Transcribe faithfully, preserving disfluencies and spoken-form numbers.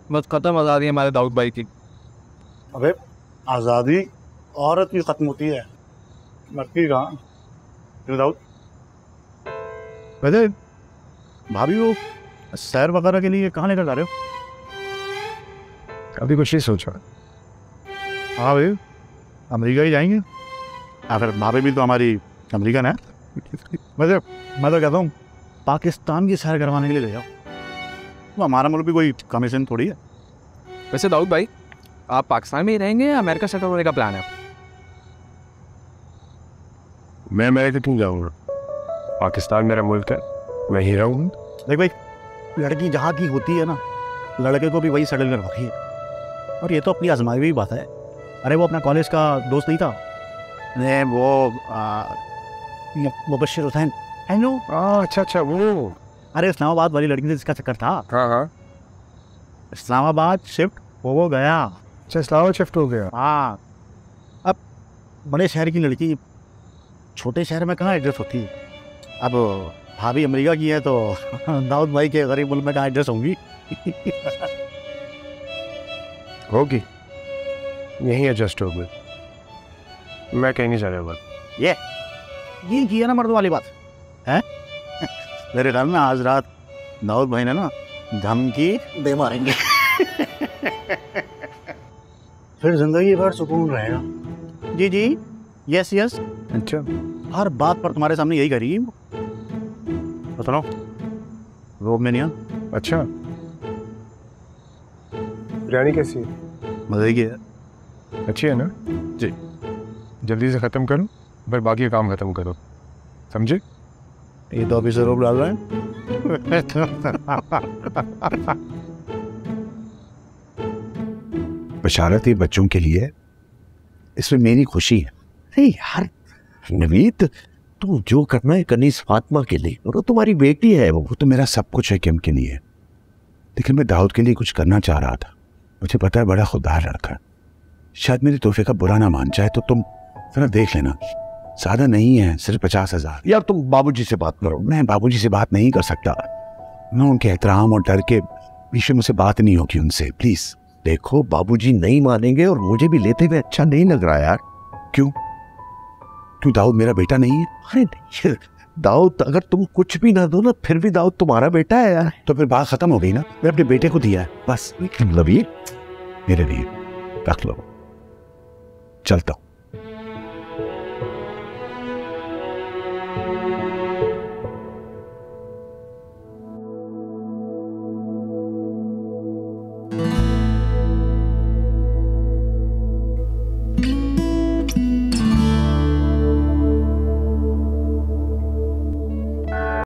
बस खत्म आज़ादी हमारे दाऊद भाई की। अबे आज़ादी औरत की खत्म होती है, मरती कहाँ। क्यों दाऊद? वैसे भाभी वो सैर वगैरह के लिए कहाँ लेकर जा रहे हो? कभी कुछ नहीं सोचा। हाँ भाई, अमेरिका ही जाएंगे। आखिर भाभी भी तो हमारी अमेरिकन है। वैसे मैं तो कहता हूँ पाकिस्तान की सैर करवाने के लिए ले जाओ। तो हमारा मुल्क भी कोई कमीशन थोड़ी है। वैसे दाऊद भाई, आप पाकिस्तान में ही रहेंगे या अमेरिका सेटल होने का प्लान है? मैं अमेरिका क्यों जाऊँगा? पाकिस्तान मेरा मुल्क है, मैं ही रहूँगा। देख भाई, लड़की जहाँ की होती है ना, लड़के को भी वही सेटल कर रखी है। और ये तो अपनी आजमाई हुई बात है। अरे वो अपना कॉलेज का दोस्त नहीं था, ने वो मुबश्शिर हुसैन, आई नो। अच्छा अच्छा, वो अरे इस्लामाबाद वाली लड़की से जिसका चक्कर था। हाँ हाँ, इस्लामाबाद शिफ्ट हो वो गया। अच्छा इस्लामाबाद शिफ्ट हो गया। हाँ, अब बड़े शहर की लड़की छोटे शहर में कहाँ एड्रेस होती है। अब भाभी अमेरिका की है तो दाऊद भाई के गरीब मुल्क में कहाँ एड्रेस होंगी। होगी, यहीं एडजस्ट हो गई। मैं कहीं नहीं जाने वाला। ये ये की है ना मर्द वाली बात है। मेरे ख्याल में आज रात दाऊद भाई ने ना धमकी दे मारेंगे। फिर जिंदगी भर सुकून रहेगा। जी जी, यस यस, अच्छा, हर बात पर तुम्हारे सामने यही करी। बताओ रोब में नहीं आ? अच्छा बिरयानी कैसी है? मजे की है। अच्छी है ना? जी। जल्दी से ख़त्म करो, फिर बाकी का काम ख़त्म करो, समझे? ये तो अभी से रोब डाल रहे हैं। बशारत ये बच्चों के लिए, इसमें मेरी खुशी है। नहीं यार नवीद, तुम जो करना है करनी इस फातिमा के लिए, और वो तुम्हारी बेटी है। वो तो मेरा सब कुछ है किम के लिए, लेकिन मैं दाऊद के लिए कुछ करना चाह रहा था। मुझे पता है बड़ा खुददार लड़का है, शायद मेरे तोहफे का बुरा ना मान जाए, तो तुम जरा देख लेना। ज्यादा नहीं है, सिर्फ पचास हजार। यार तुम बाबूजी से बात करो। मैं बाबूजी से बात नहीं कर सकता, मैं उनके एहतराम और डर के विषय मुझसे बात नहीं होगी उनसे। प्लीज देखो, बाबूजी नहीं मानेंगे और मुझे भी लेते हुए अच्छा नहीं लग रहा यार। क्यों क्यों दाऊद मेरा बेटा नहीं है? अरे नहीं दाऊद, अगर तुम कुछ भी ना दो ना, फिर भी दाऊद तुम्हारा बेटा है यार। तो फिर बात खत्म हो गई ना, मैं अपने बेटे को दिया है बस। मतलब ये मेरे लिए रख लो, चलता हूँ।